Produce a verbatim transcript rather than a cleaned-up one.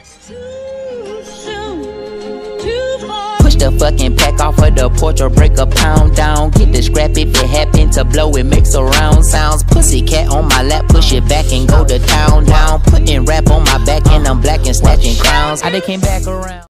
Push the fucking pack off of the porch or break a pound down. Get the scrap if it happen to blow, it makes a round sounds. Pussy cat on my lap, push it back and go to town down. Putting rap on my back and I'm black and snatching crowns. How they came back around.